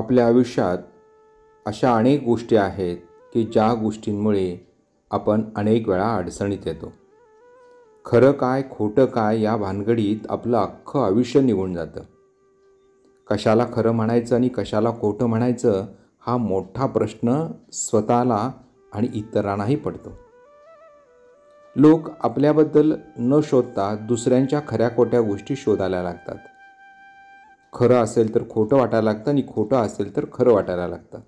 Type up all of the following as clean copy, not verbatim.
आपल्या आयुष्यात अशा अनेक गोष्टी आहेत की ज्या गोष्टींमुळे आपण अनेक वेळा अडचणीत येतो. खरं काय खोटं काय या भानगडीत आपलं अख्खं आयुष्य निघून जातं. कशाला खरं म्हणायचं आणि कशाला खोटं म्हणायचं हा मोठा प्रश्न स्वतःला आणि इतरांनाही पडतो. लोक आपल्याबद्दल न शोधता दुसऱ्यांच्या खऱ्या खोट्या गोष्टी शोधायला लागतात. खरं असेल तर खोटं वाटायला लागतं आणि खोटं असेल तर खरं वाटायला लागतं.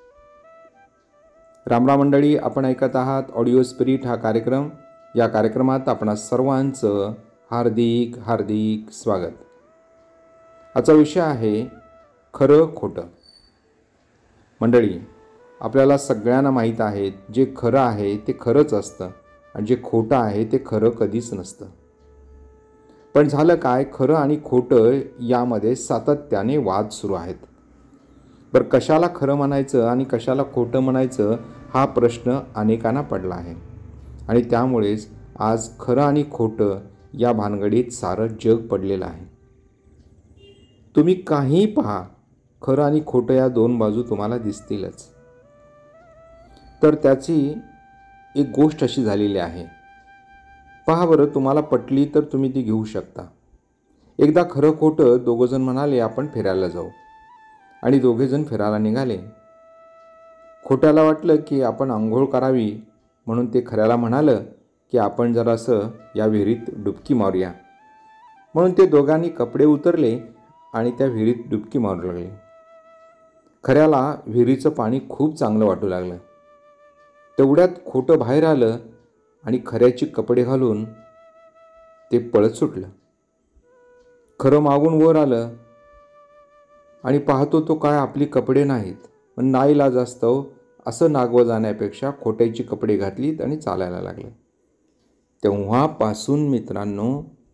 रामराम मंडळी, आपण ऐकत आहात ऑडिओ स्पिरिट हा कार्यक्रम. या कार्यक्रमात आपणा सर्वांचं हार्दिक हार्दिक स्वागत. आजचा विषय आहे खरं खोटं. मंडळी, आपल्याला सगळ्यांना माहीत आहे जे खरं आहे ते खरंच असतं आणि जे खोटं आहे ते खरं कधीच नसतं. पण झालं काय, खरं आणि खोटं यामध्ये सातत्याने वाद सुरू आहेत. बरं, कशाला खरं म्हणायचं आणि कशाला खोटं म्हणायचं हा प्रश्न अनेकांना पडला आहे आणि त्यामुळेच आज खरं आणि खोटं या भानगडीत सारं जग पडलेलं आहे. तुम्ही काहीही पहा, खरं आणि खोटं या दोन बाजू तुम्हाला दिसतीलच. तर त्याची एक गोष्ट अशी झालेली आहे. पहा बरं, तुम्हाला पटली तर तुम्ही ती घेऊ शकता. एकदा खरं खोटं दोघंजण म्हणाले आपण फिरायला जाऊ आणि दोघेजण फिरायला निघाले. खोट्याला वाटलं की आपण आंघोळ करावी म्हणून ते खऱ्याला म्हणालं की आपण जरासं या विहिरीत डुबकी मारूया. म्हणून ते दोघांनी कपडे उतरले आणि त्या विहिरीत डुबकी मारू लागले. खऱ्याला विहिरीचं पाणी खूप चांगलं वाटू लागलं. तेवढ्यात खोटं बाहेर आलं आणि खऱ्याची कपडे घालून ते पळत सुटलं. खरं मागून वर आलं आणि पाहतो तो काय आपली कपडे नाहीत. पण नाईलाजास्तव असं नागवं जाण्यापेक्षा खोट्याची कपडे घातलीत आणि चालायला लागलं. तेव्हापासून मित्रांनो,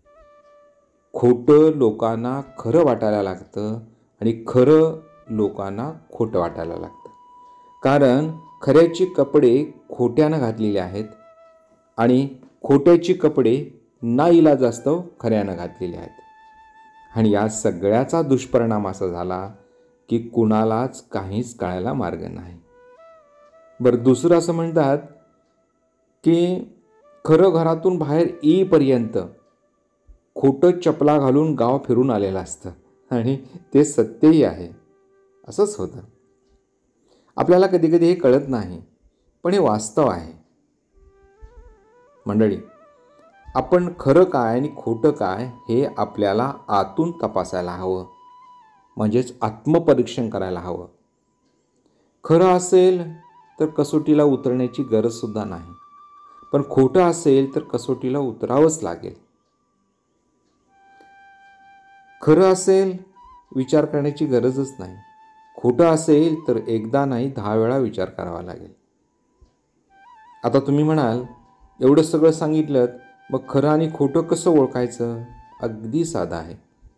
खोटं लोकांना खरं वाटायला लागतं आणि खरं लोकांना खोटं वाटायला लागतं. कारण खऱ्याची कपडे खोट्यानं घातलेले आहेत आणि खोट्याची कपडे नाईलाजास्तव खऱ्यानं घातलेले आहेत. आणि या सगळ्याचा दुष्परिणाम असा झाला की कुणालाच काहीच कळायला मार्ग नाही. बरं, दुसरं असं म्हणतात की खरं घरातून बाहेर येईपर्यंत खोटं चपला घालून गाव फिरून आलेलं असतं आणि ते सत्यही आहे. असंच होतं. आपल्याला कधीकधी हे कळत नाही, पण हे वास्तव आहे. मंडळी, आपण खरं काय आणि खोटं काय हे आपल्याला आतून तपासायला हवं, म्हणजेच आत्मपरीक्षण करायला हवं. खरं असेल तर कसोटीला उतरण्याची गरजसुद्धा नाही, पण खोटं असेल तर कसोटीला उतरावंच लागेल. खरं असेल विचार करण्याची गरजच नाही, खोटं असेल तर एकदा नाही 10 वेळा विचार करावा लागेल. आता तुम्ही म्हणाल, एवढं सगळं सांगितलं मग खरं आणि खोटं कसं ओळखायचं? अगदी साधं आहे.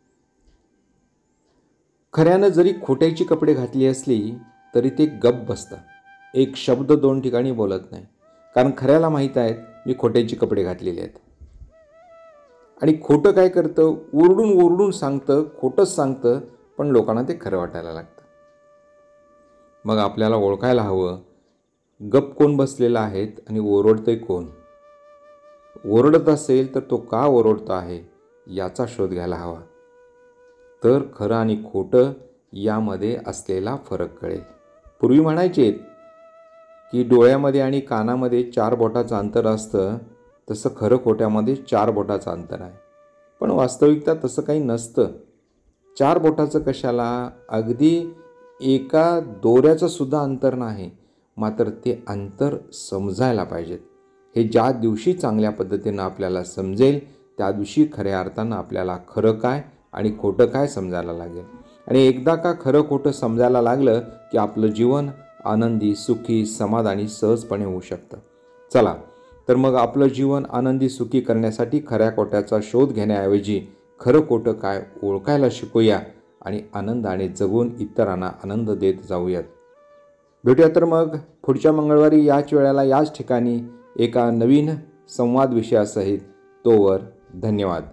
खऱ्यानं जरी खोट्याची कपडे घातली असली तरी ते गप्प बसतं. एक शब्द 2 ठिकाणी बोलत नाही. कारण खऱ्याला माहीत आहेत मी खोट्याची कपडे घातलेले आहेत. आणि खोटं काय करतं, ओरडून ओरडून सांगतं, खोटंच सांगतं, पण लोकांना ते खरं वाटायला लागतं. मग आपल्याला ओळखायला हवं, गप्प कोण बसलेला आहे आणि ओरडतंय कोण. ओरडत असेल तर तो का ओरडतो आहे याचा शोध घ्यायला हवा. तर खरं आणि खोटं यामध्ये असलेला फरक कळेल. पूर्वी म्हणायचे की डोळ्यामध्ये आणि कानामध्ये 4 बोटाचं अंतर असतं, तसं खरं खोट्यामध्ये 4 बोटाचं अंतर आहे. पण वास्तविकता तसं काही नसतं. 4 बोटाचं कशाला, अगदी एका दोऱ्याचं सुद्धा अंतर नाही. मात्र ते अंतर समजायला पाहिजेत. हे ज्या दिवशी चांगल्या पद्धतीनं आपल्याला समजेल त्या दिवशी खऱ्या अर्थानं आपल्याला खरं काय आणि खोटं काय समजायला लागेल. आणि एकदा का खरं खोटं समजायला लागलं की आपलं जीवन आनंदी, सुखी, समाधानी सहजपणे होऊ शकतं. चला तर मग आपलं जीवन आनंदी, सुखी करण्यासाठी खऱ्या खोट्याचा शोध घेण्याऐवजी खरं खोटं काय ओळखायला शिकूया आणि आनंदाने जगून इतरांना आनंद देत जाऊयात. भेटूया तर मग पुढच्या मंगळवारी याच वेळेला याच ठिकाणी एका नवीन संवाद विषयासहित. तोवर धन्यवाद.